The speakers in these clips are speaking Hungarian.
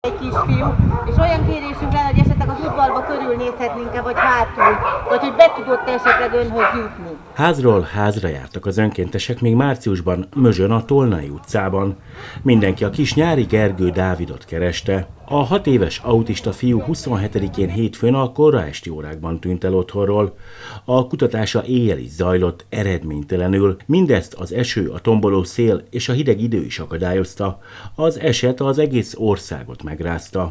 Egy kisfiú, és olyan kérésünk lenne, hogy esetleg az udvarba körülnézhetnénk-e, vagy hátul, vagy hogy be tudott esetleg önhöz jutni. Házról házra jártak az önkéntesek még márciusban Mözsön a Tolnai utcában. Mindenki a kis Nyári Gergő Dávidot kereste. A 6 éves autista fiú 27-én hétfőn a kora esti órákban tűnt el otthonról. A kutatása éjjel is zajlott, eredménytelenül. Mindezt az eső, a tomboló szél és a hideg idő is akadályozta. Az eset az egész országot megrázta.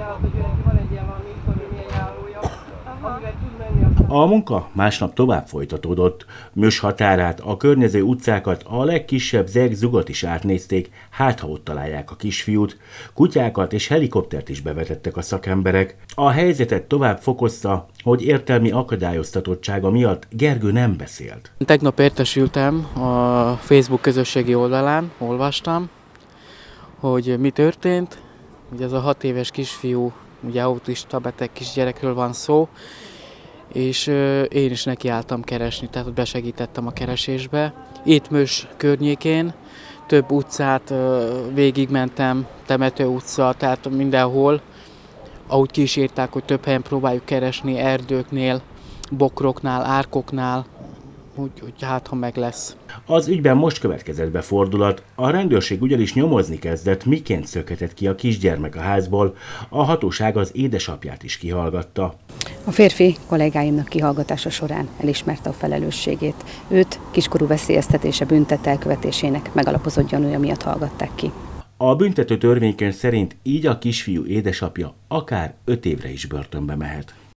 A munka másnap tovább folytatódott. Mös határát, a környező utcákat, a legkisebb zegzugot is átnézték, hát ha ott találják a kisfiút. Kutyákat és helikoptert is bevetettek a szakemberek. A helyzetet tovább fokozta, hogy értelmi akadályoztatottsága miatt Gergő nem beszélt. Tegnap értesültem a Facebook közösségi oldalán, olvastam, hogy mi történt. Ugye ez a 6 éves kisfiú, ugye autista beteg kisgyerekről van szó, és én is nekiálltam keresni, tehát besegítettem a keresésbe. Itt Mös környékén több utcát végigmentem, Temető utca, tehát mindenhol, ahogy ki is írták, hogy több helyen próbáljuk keresni, erdőknél, bokroknál, árkoknál, hogy hát ha meg lesz. Az ügyben most következett be fordulat. A rendőrség ugyanis nyomozni kezdett, miként szökhetett ki a kisgyermek a házból. A hatóság az édesapját is kihallgatta. A férfi kollégáimnak kihallgatása során elismerte a felelősségét. Őt kiskorú veszélyeztetése büntet elkövetésének megalapozott gyanúja miatt hallgatták ki. A büntető törvénykönyv szerint így a kisfiú édesapja akár 5 évre is börtönbe mehet.